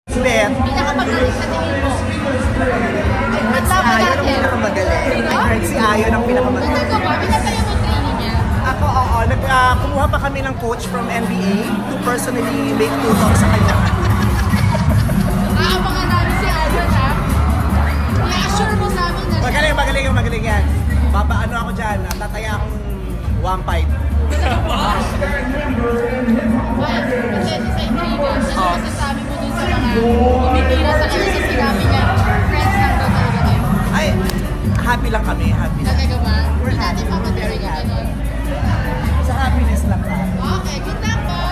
Ben. Pinakamagaling sa tingin mo? At si Ion ang pinakamagaling. I heard si Ion ang pinakamagaling. Talaga ba? Pinatayo mo training niya? Ako, oo. Kumuha pa kami ng coach from NBA to personally make tutok sa kanya. Aabangan namin si Ion, ha? I-assure mo sa amin na siya. Magaling yan. Ano ako dyan, tataya akong 1-5. Kasi sa Intriga, ano masasabi mo dun sa mga umitira sa kanya sa sinabi niya, friends lang daw talaga kayo? Ay, happy lang kami, happy lang. Talaga ba? We're happy. Papa Terry ka ganun. Sa happiness lang tayo. Okay, good luck po!